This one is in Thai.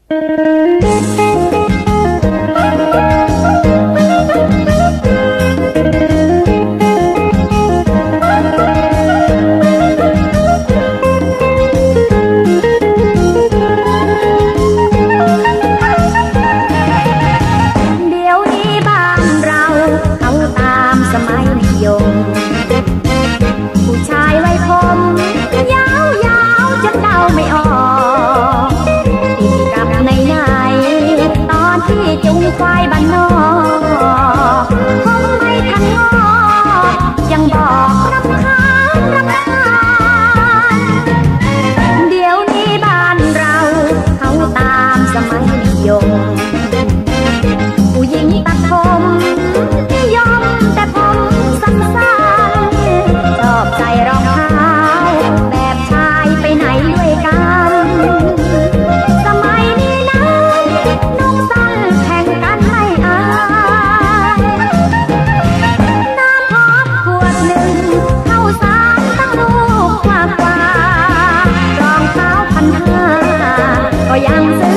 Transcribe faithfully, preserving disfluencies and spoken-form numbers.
ควายบ้านนอกคงไม่ทันงอยังบอกรำคาญรำคาญเดี๋ยวนี้บ้านเราเขาตามสมัยนิยมผู้หญิงตัดผมนิยมแต่ผมสั้นๆชอบใส่รองเท้าแบบชายไปไหนด้วยกันสมัยนี้นั้นนุ่งสั้นแข่งกันไม่อายน้ำหอมขวดหนึ่งเข้าสารตั้งลูกกว่ากว่ารองเท้าพันห้าก็ยังซื้อ